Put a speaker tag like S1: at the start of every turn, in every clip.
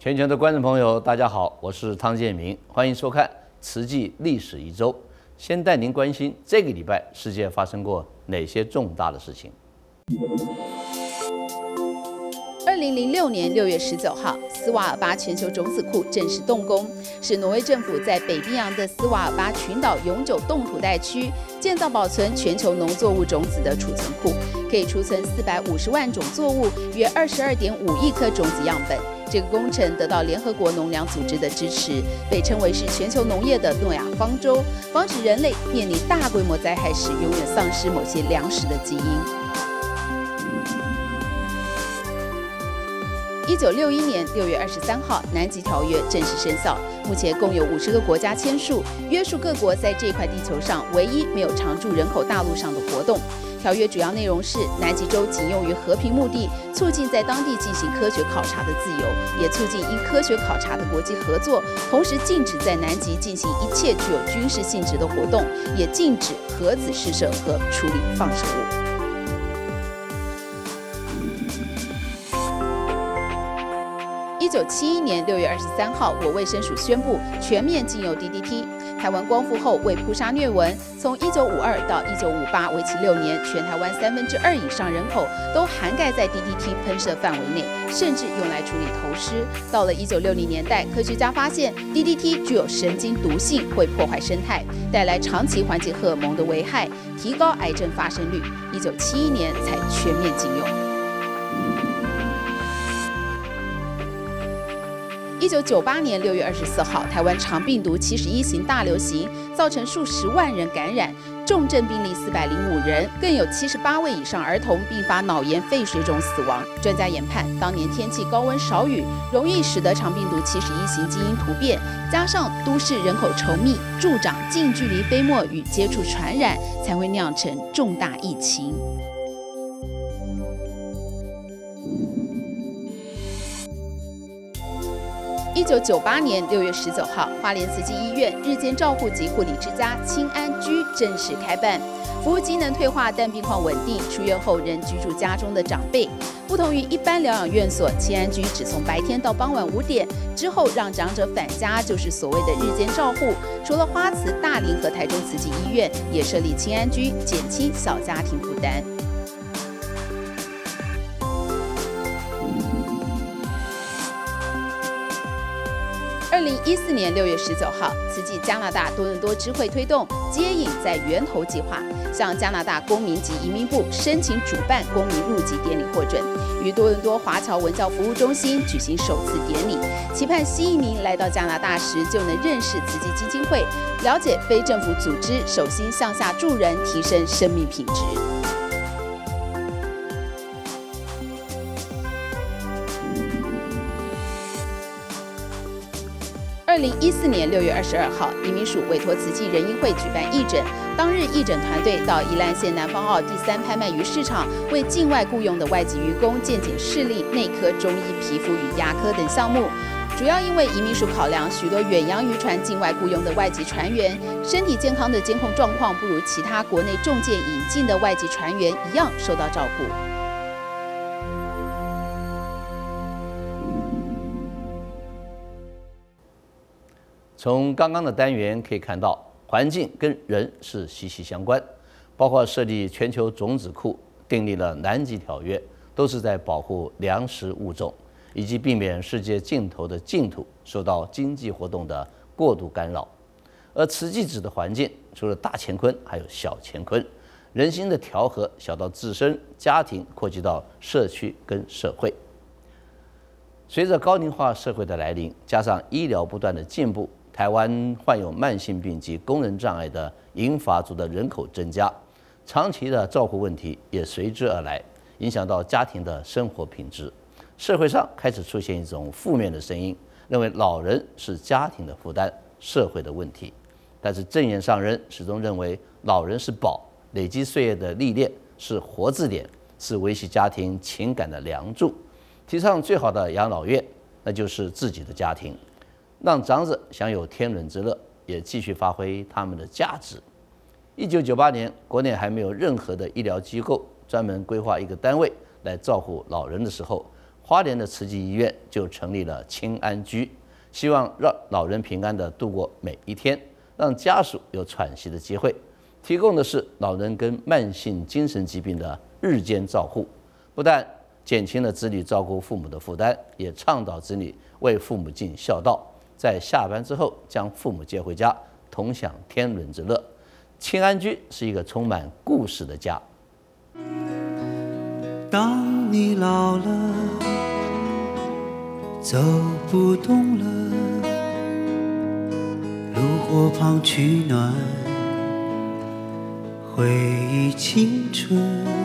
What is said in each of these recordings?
S1: 全球的观众朋友，大家好，我是汤建明，欢迎收看《慈济历史一周》。先带您关心这个礼拜世界发生过哪些重大的事情。
S2: 2006年6月19号，斯瓦尔巴全球种子库正式动工，是挪威政府在北冰洋的斯瓦尔巴群岛永久冻土带区建造保存全球农作物种子的储存库，可以储存450万种作物，约22.5亿颗种子样本。这个工程得到联合国农粮组织的支持，被称为是全球农业的诺亚方舟，防止人类面临大规模灾害时永远丧失某些粮食的基因。1961年6月23号，南极条约正式生效。目前共有50个国家签署，约束各国在这块地球上唯一没有常住人口大陆上的活动。条约主要内容是：南极洲仅用于和平目的，促进在当地进行科学考察的自由，也促进因科学考察的国际合作，同时禁止在南极进行一切具有军事性质的活动，也禁止核子试射和处理放射物。1971年6月23号，我卫生署宣布全面禁用 DDT。台湾光复后为扑杀疟蚊，从1952到1958为期6年，全台湾2/3以上人口都涵盖在 DDT 喷射范围内，甚至用来处理头虱。到了1960年代，科学家发现 DDT 具有神经毒性，会破坏生态，带来长期环境荷尔蒙的危害，提高癌症发生率。1971年才全面禁用。1998年6月24号，台湾肠病毒71型大流行，造成数十万人感染，重症病例405人，更有78位以上儿童并发脑炎、肺水肿死亡。专家研判，当年天气高温少雨，容易使得肠病毒71型基因突变，加上都市人口稠密，助长近距离飞沫与接触传染，才会酿成重大疫情。1998年6月19号，花莲慈济医院日间照护及护理之家清安居正式开办，服务机能退化但病况稳定，出院后仍居住家中的长辈。不同于一般疗养院所，清安居只从白天到傍晚5点，之后让长者返家，就是所谓的日间照护。除了花慈、大林和台中慈济医院，也设立清安居，减轻小家庭负担。2014年6月19号，慈济加拿大多伦多支会推动接引在源头计划，向加拿大公民及移民部申请主办公民入籍典礼获准，于多伦多华侨文教服务中心举行首次典礼，期盼新移民来到加拿大时就能认识慈济基金会，了解非政府组织手心向下助人，提升生命品质。2014年6月22号，移民署委托慈济仁医会举办义诊，当日义诊团队到宜兰县南方澳第3拍卖鱼市场，为境外雇用的外籍渔工健检视力、内科、中医、皮肤与牙科等项目。主要因为移民署考量，许多远洋渔船境外雇用的外籍船员身体健康的监控状况不如其他国内中介引进的外籍船员一样受到照顾。
S1: 从刚刚的单元可以看到，环境跟人是息息相关，包括设立全球种子库、订立了南极条约，都是在保护粮食物种，以及避免世界尽头的净土受到经济活动的过度干扰。而慈济指的环境，除了大乾坤，还有小乾坤，人心的调和小到自身、家庭，扩及到社区跟社会。随着高龄化社会的来临，加上医疗不断的进步，台湾患有慢性病及功能障碍的银发族的人口增加，长期的照顾问题也随之而来，影响到家庭的生活品质。社会上开始出现一种负面的声音，认为老人是家庭的负担、社会的问题。但是正言上人始终认为，老人是宝，累积岁月的历练是活字典，是维系家庭情感的梁柱。提倡最好的养老院，那就是自己的家庭。让长者享有天伦之乐，也继续发挥他们的价值。1998年，国内还没有任何的医疗机构专门规划一个单位来照顾老人的时候， 花莲的慈济医院就成立了亲安居，希望让老人平安地度过每一天，让家属有喘息的机会。提供的是老人跟慢性精神疾病的日间照护，不但减轻了子女照顾父母的负担，也倡导子女为父母尽孝道，在下班之后将父母接回家，同享天伦之乐。亲安居是一个充满故事的家。
S3: 当你老了，走不动了，炉火旁取暖，回忆青春。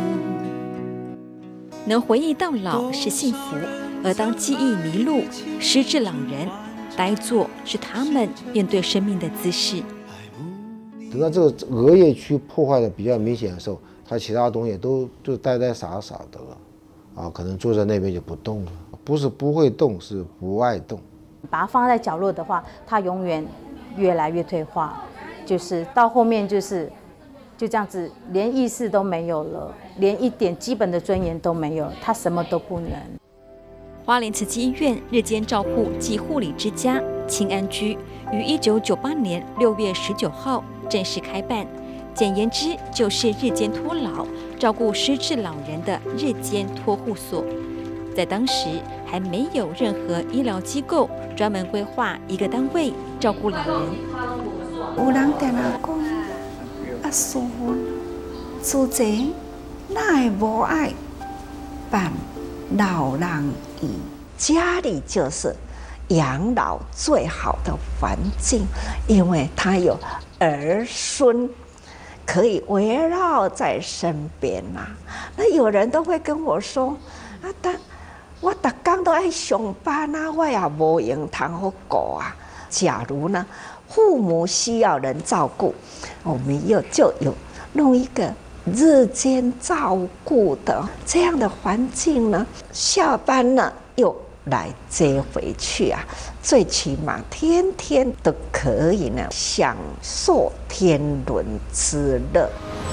S4: 能回忆到老是幸福，而当记忆迷路，失智老人呆坐是他们面对生命的姿势。
S5: 等到这个额叶区破坏的比较明显的时候，他其他东西都就呆呆傻傻的了，啊，可能坐在那边就不动了。不是不会动，是不爱动。
S6: 把它放在角落的话，它永远越来越退化，就是到后面就这样子，连意识都没有了，连一点基本的尊严都没有，他什么都不能。
S4: 花莲慈济医院日间照护暨护理之家亲安居于1998年6月19号正式开办，简言之就是日间托老、照顾失智老人的日间托护所。在当时还没有任何医疗机构专门规划一个单位照顾老人。
S7: 有人定来讲，啊，师父，自己哪会无爱办老人院？家里就是养老最好的环境，因为他有儿孙可以围绕在身边呐。那有人都会跟我说，啊，我每天都爱上班啊，我也无用通好顾啊。假如呢，父母需要人照顾，我们就有弄一个日间照顾的这样的环境呢，下班了又来接回去啊，最起码天天都可以呢享受天伦之乐。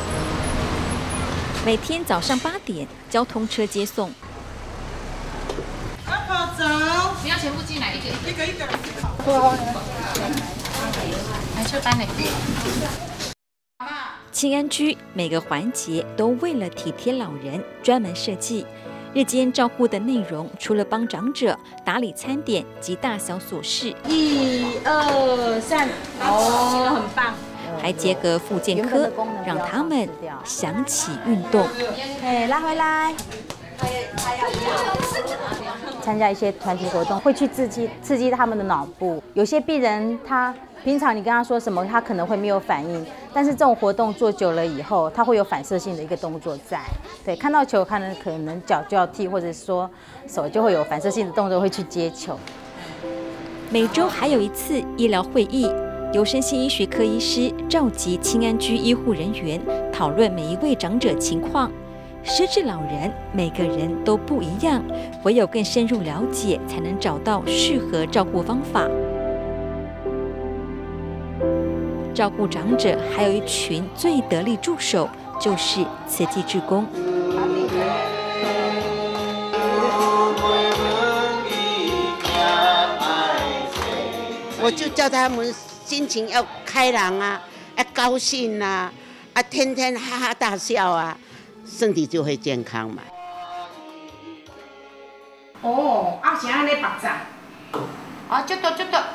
S4: 每天早上8点，交通车接送。
S8: 阿婆走，你要全部进来一个。来上班嘞。
S4: 亲安居每个环节都为了体贴老人专门设计。日间照护的内容，除了帮长者打理餐点及大小琐事
S6: 1、2、3，哦，很棒。
S4: 还结合复健科，让他们想起运动。
S6: 哎，拉回来。参加一些团体活动，会去刺激他们的脑部。有些病人他平常你跟他说什么，他可能会没有反应，但是这种活动做久了以后，他会有反射性的一个动作在。对，看到球可能脚就要踢，或者说手就会有反射性的动作会去接球。
S4: 每周还有一次医疗会议，由身心医学科医师召集亲安居医护人员讨论每一位长者情况。失智老人每个人都不一样，唯有更深入了解，才能找到适合照顾方法。照顾长者还有一群最得力助手，就是慈济志工。
S9: 我就叫他们心情要开朗啊，要高兴啊，天天哈哈大笑啊。身体就会健康嘛。
S8: 哦，是安尼白杂。这多。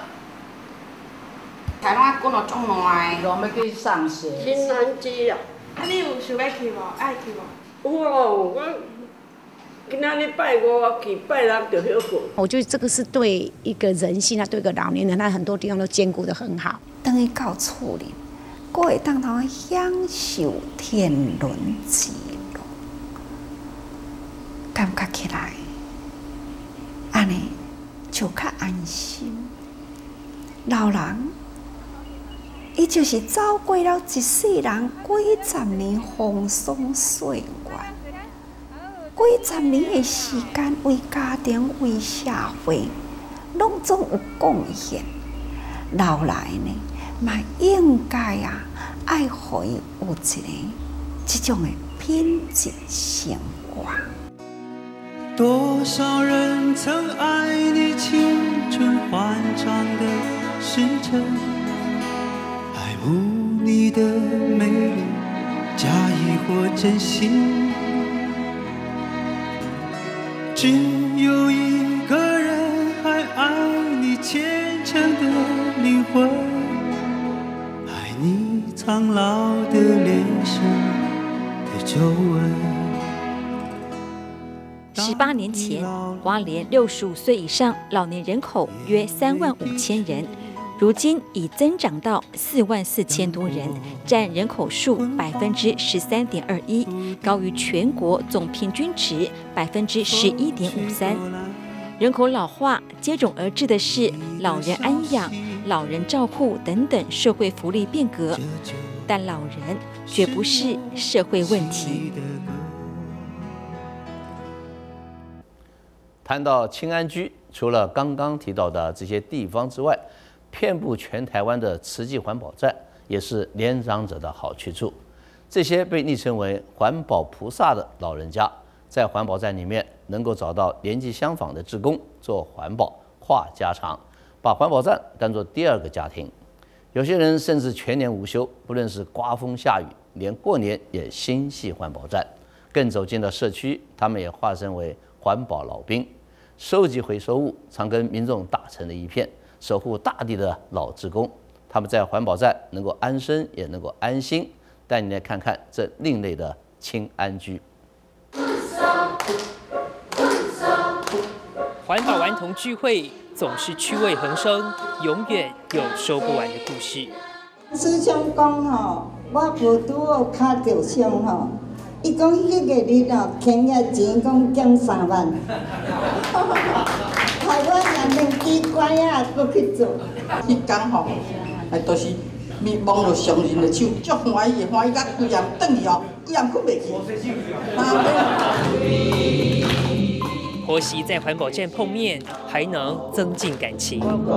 S8: 台湾滚落种烂。
S10: 我要去上学。
S11: 新安居啊。
S8: 你有想要去无？爱去无？
S11: 有哦，我今仔日拜5我去，拜6就休困。
S12: 我觉得这个是对一个人性啊，对一个老年人，他很多地方都兼顾得很好。
S7: 等于到厝里，我会当头享受天伦之乐，感觉起来，安尼就较安心。老人，伊就是走过了一世人几十年风霜岁月，几十年的时间为家庭、为社会，拢总有贡献。老来呢，嘛应该啊，爱互伊有一个这种的品质生活。
S3: 多少人曾爱你青春欢畅的时辰，爱慕你的美丽，假意或真心。只有一个人还爱你虔诚的灵魂，爱你苍老的脸上的皱纹。
S4: 18年前，花莲65岁以上老年人口约35000人，如今已增长到44000多人，占人口数13.21%，高于全国总平均值11.53%。人口老化接踵而至的是老人安养、老人照护等等社会福利变革，但老人绝不是社会问题。
S1: 谈到青安居，除了刚刚提到的这些地方之外，遍布全台湾的慈济环保站也是年长者的好去处。这些被昵称为环保菩萨的老人家，在环保站里面能够找到年纪相仿的志工做环保话家常，把环保站当作第二个家庭。有些人甚至全年无休，不论是刮风下雨，连过年也心系环保站。更走进了社区，他们也化身为环保老兵。 收集回收物，常跟民众打成了一片，守护大地的老志工，他们在环保站能够安身，也能够安心。带你来看看这另类的青安居。
S10: 环保顽童聚会总是趣味横生，永远有说不完的故事。
S13: 师兄讲吼，我无拄好卡着伤吼。 伊讲迄个日哦，欠个钱讲减3万，害我连连机关啊，搁去做。
S14: 迄天吼，都是网络上人的手，足欢喜，欢喜甲规样转去哦，规样困袂去。
S10: 婆媳在环保站碰面，还能增进感情。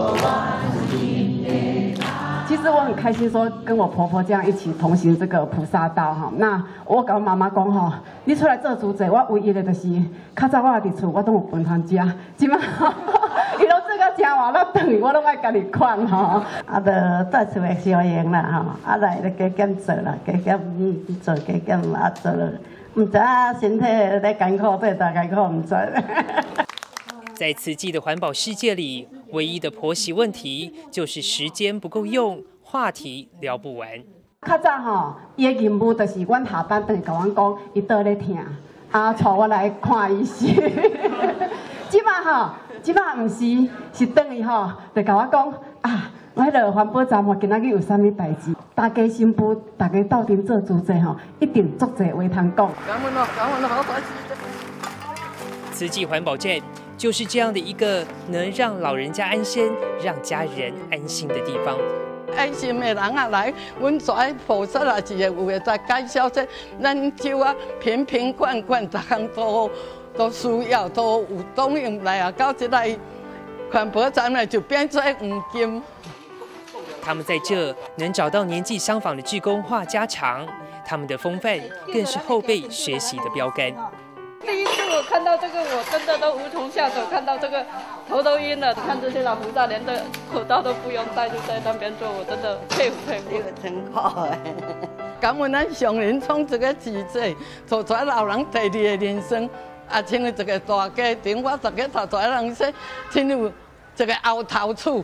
S15: 其实我很开心，说跟我婆婆这样一起同行这个菩萨道哈。那我跟我妈妈讲哈，你出来做主者，我唯一的就是，较早我伫厝我都有饭通食，即马伊拢做到真活，我等于我拢爱家己款吼。
S16: 啊，就在厝的小营啦吼，啊来加减做啦，加减做，加减啊做了，唔知啊身体在艰苦，对大艰苦唔知。
S10: 在慈济的环保世界里，唯一的婆媳问题就是时间不够用，话题聊不完。
S15: 较早吼，伊的任务就是阮下班等于甲阮讲，伊倒咧疼，啊，带我来看医生。即马吼，即马唔是，是等于吼，就甲我讲啊，我迄个环保站吼，今仔日有啥物代志，大家新妇，大家斗阵做主者吼，一定足侪话通讲。感恩咯，感恩咯，好
S10: 慈济环保站就是这样的一个能让老人家安身、让家人安心的地方。
S14: 爱心的人啊来，阮跩菩萨也是有会在介绍这咱州啊瓶瓶罐罐，逐项都需要，都有供应来啊。到这来环保站呢，就变做黄金。
S10: 他们在这能找到年纪相仿的志工话家常，他们的风范更是后辈学习的标杆。
S17: 第一次我看到这个，我真的都无从下手。看到这个，头都晕了。看这些老菩萨连个口罩都不用戴，就在那边做，我真的佩服佩服。这个真好哎！
S14: 感恩咱上人创这个奇迹，做出老人第二个人生，啊，亲像一个大家庭，我大家头出来人生，亲像一个后头厝。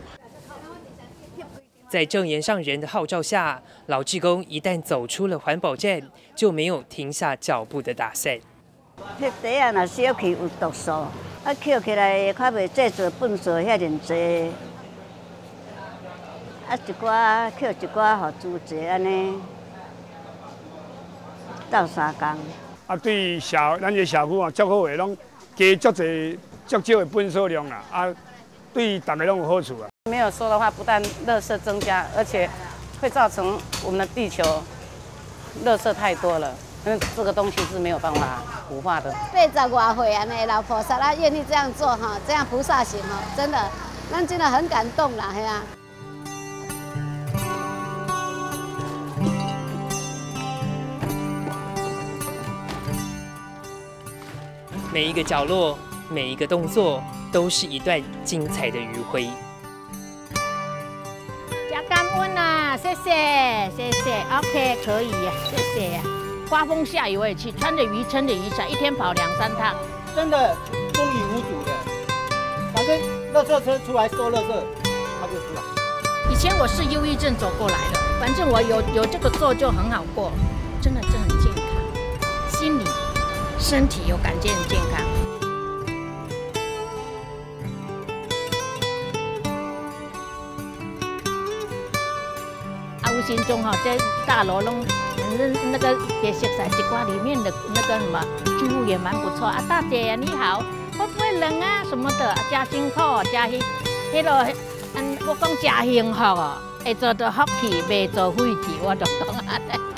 S10: 在正言上人的号召下，老志工一旦走出了环保站，就没有停下脚步的打算。
S16: 迄地啊，若小气有毒素，啊，捡起来较袂制作粪扫遐尼济，啊，一寡捡一寡互猪济安尼，斗3工。
S18: 啊，对咱个社区啊，足好个，拢加足济足少的粪扫量啦，啊，对大家拢有好处啊。
S19: 没有收的话，不但垃圾增加，而且会造成我们的地球垃圾太多了。因为这个东西是没有办法腐化的。
S20: 80多岁安尼老菩萨啦，愿意这样做哈，这样菩萨行哈，真的，咱真的很感动啦，嘿啊。
S10: 每一个角落，每一个动作，都是一段精彩的余晖。
S21: 加感恩啊，谢谢谢谢 ，OK 可以啊，谢谢啊。刮风下雨我也去，穿着雨撑着雨伞，一天跑2、3趟，
S22: 真的风雨无阻的。反正垃圾车出来收垃圾，他就出来。
S21: 以前我是忧郁症走过来的，反正我有这个做就很好过，真的很健康，心理、身体有感觉很健康。无形中哈，在大楼弄那个别色彩机关里面的那个什么住户也蛮不错啊。大姐呀，你好，会不会冷啊什么的？加辛苦，加迄个我讲加幸福哦，会做到福气，袂做废气，我就讲啊。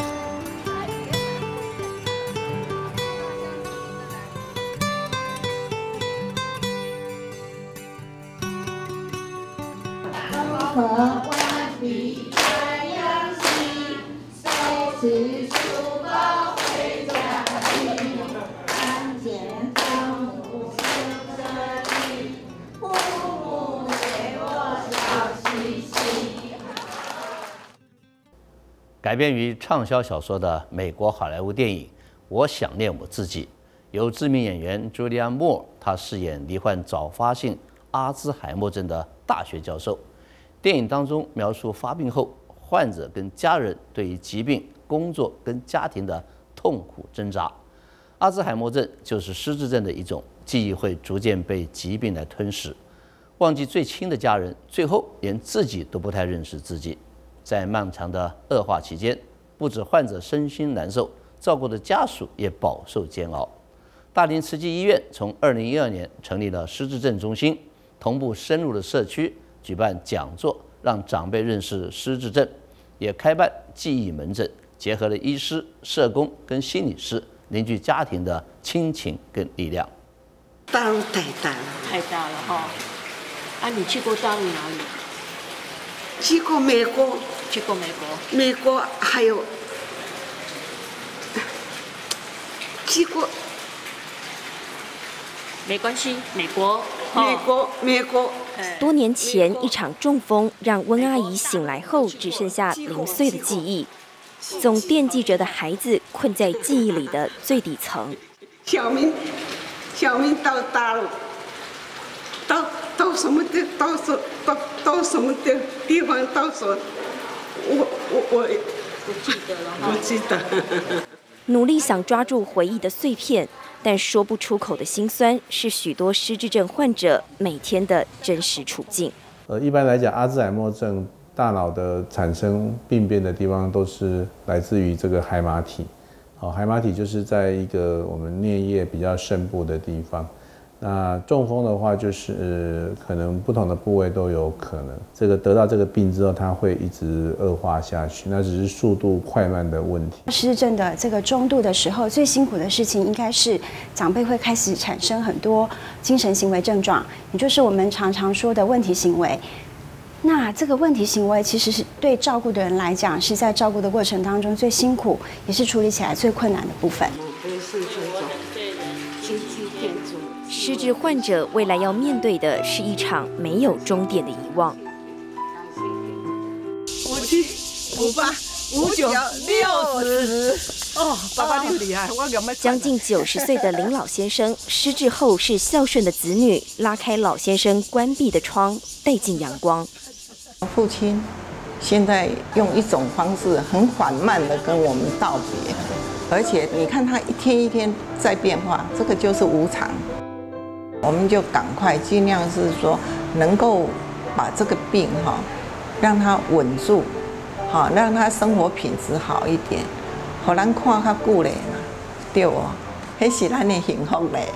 S1: 改编于畅销小说的美国好莱坞电影《我想念我自己》，由知名演员朱莉安·莫尔，她饰演罹患早发性阿兹海默症的大学教授。电影当中描述发病后患者跟家人对于疾病、工作跟家庭的痛苦挣扎。阿兹海默症就是失智症的一种，记忆会逐渐被疾病来吞噬，忘记最亲的家人，最后连自己都不太认识自己。在漫长的恶化期间，不止患者身心难受，照顾的家属也饱受煎熬。大林慈济医院从2012年成立了失智症中心，同步深入了社区，举办讲座，让长辈认识失智症，也开办记忆门诊，结合了医师、社工跟心理师，凝聚家庭的亲情跟力量。
S23: 大陆太大了，
S24: 太大了哈！啊，你去过大陆哪里？
S23: 去过美国，
S24: 去过美国，
S23: 美国还有去过，
S24: 没关系，美国。
S4: 多年前一场中风让温阿姨醒来后只剩下0岁的记忆，总惦记着的孩子困在记忆里的最底层。
S23: 小明到大陆，到什么地，到什么地方，到说，我
S24: 不记得了哈，
S23: 不记得。
S4: 努力想抓住回忆的碎片，但说不出口的辛酸，是许多失智症患者每天的真实处境。
S25: 一般来讲，阿兹海默症大脑的产生病变的地方都是来自于这个海马体。海马体就是在一个我们颞叶比较深部的地方。那中风的话，就是可能不同的部位都有可能。这个得到这个病之后，它会一直恶化下去，那只是速度快慢的问题。
S26: 失智症的这个中度的时候，最辛苦的事情应该是长辈会开始产生很多精神行为症状，也就是我们常常说的问题行为。那这个问题行为其实是对照顾的人来讲，是在照顾的过程当中最辛苦，也是处理起来最困难的部分。
S4: 失智患者未来要面对的是一场没有终点的遗忘。
S23: 57、58、59、60。哦，爸爸你厉害，我有没有？
S4: 将近90岁的林老先生失智后，是孝顺的子女拉开老先生关闭的窗，带进阳光。
S27: 父亲现在用一种方式很缓慢的跟我们道别，而且你看他一天一天在变化，这个就是无常。我们就赶快尽量是说，能够把这个病让他稳住，让他生活品质好一点，让咱看较久嘞，对哦，那是咱的幸福嘞。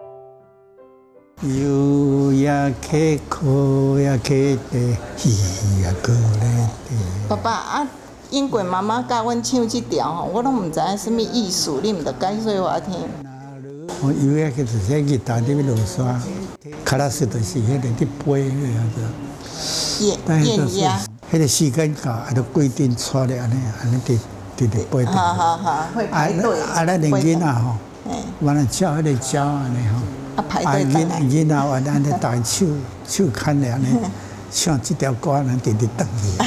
S3: 有呀开口呀开的，喜呀过来的。
S27: 爸爸啊，英国妈妈教阮唱这条我拢唔知影什么意思，你唔得解说我听。
S3: 我有呀，就是在吉他里面落刷，卡拉斯就是迄个伫背那样子。
S27: 燕鸭。
S3: 迄个时间到，就规定出来安尼伫背。
S27: 好，会排队。
S3: 咱年囡仔
S2: 完了叫迄个鸟安尼吼，
S27: 排队等来。
S2: 囡仔话咱咧大手牵咧安尼，唱这条歌，咱直直等去。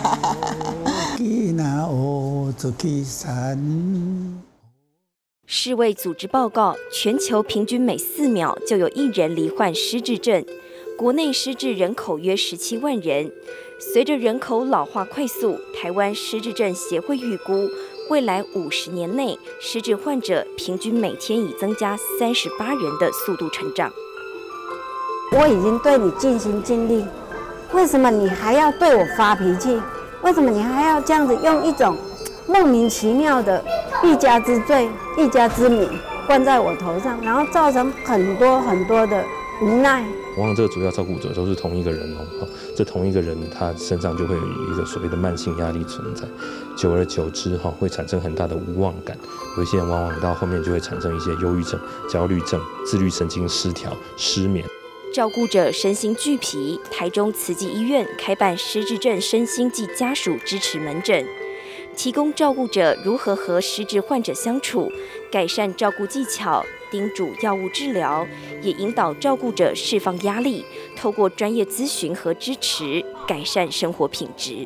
S4: 世卫组织报告，全球平均每4秒就有1人罹患失智症，国内失智人口约17万人。随着人口老化快速，台湾失智症协会预估，未来50年内，失智患者平均每天以增加38人的速度成长。
S5: 我已经对你尽心尽力，为什么你还要对我发脾气？为什么你还要这样子用一种莫名其妙的一家之罪、一家之名灌在我头上，然后造成很多的无奈？
S6: 往往这个主要照顾者都是同一个人哦，这同一个人他身上就会有一个所谓的慢性压力存在，久而久之会产生很大的无望感。有一些人往往到后面就会产生一些忧郁症、焦虑症、自律神经失调、失眠。
S4: 照顾者身心俱疲，台中慈济医院开办失智症身心暨家属支持门诊，提供照顾者如何和失智患者相处，改善照顾技巧，叮嘱药物治疗，也引导照顾者释放压力，透过专业咨询和支持，改善生活品质。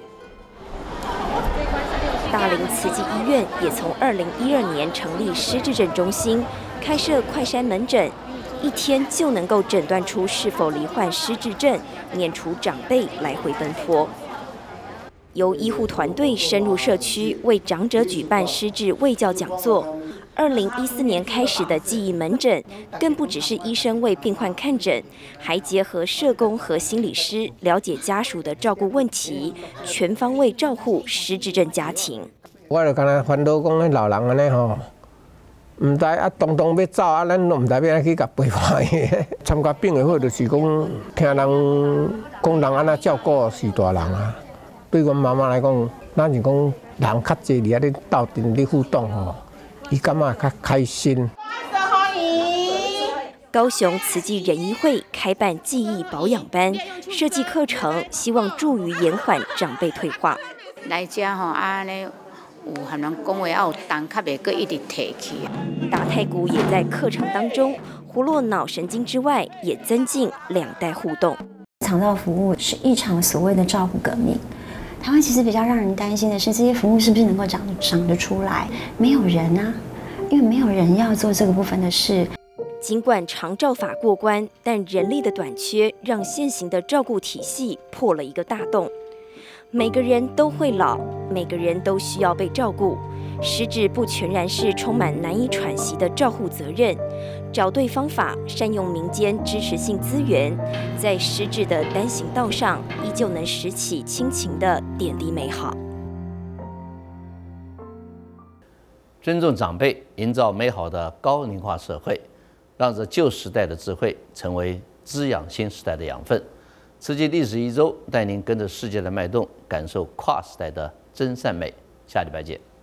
S4: 大林慈济医院也从2012年成立失智症中心，开设快筛门诊。1天就能够诊断出是否罹患失智症，免除长辈来回奔波。由医护团队深入社区，为长者举办失智卫教讲座。2014年开始的记忆门诊，更不只是医生为病患看诊，还结合社工和心理师，了解家属的照顾问题，全方位照护失智症家庭。
S8: 我就刚才烦恼讲，那老人安尼吼。唔知啊，当要走啊，咱都唔知要安去甲陪伴伊。参加病友会就是讲，听人讲人安怎照顾是大人啊。对阮妈妈来讲，咱是讲人较济伫遐咧斗阵咧互动吼，伊感觉较开心。
S4: 高雄慈济人医会开办记忆保养班，设计课程，希望助于延缓长辈退化。
S9: 来遮吼安尼。有含人讲话，有重较袂过一直提起。
S4: 打太鼓也在课程当中活络脑神经之外，也增进两代互动。
S26: 长照服务是一场所谓的照顾革命。台湾其实比较让人担心的是，这些服务是不是能够长得出来？没有人啊，因为没有人要做这个部分的事。
S4: 尽管长照法过关，但人力的短缺让现行的照顾体系破了一个大洞。每个人都会老，每个人都需要被照顾。失智不全然是充满难以喘息的照护责任，找对方法，善用民间支持性资源，在失智的单行道上，依旧能拾起亲情的点滴美好。
S1: 尊重长辈，营造美好的高龄化社会，让这旧时代的智慧成为滋养新时代的养分。慈济历史1周带您跟着世界的脉动，感受跨时代的真善美。下礼拜见。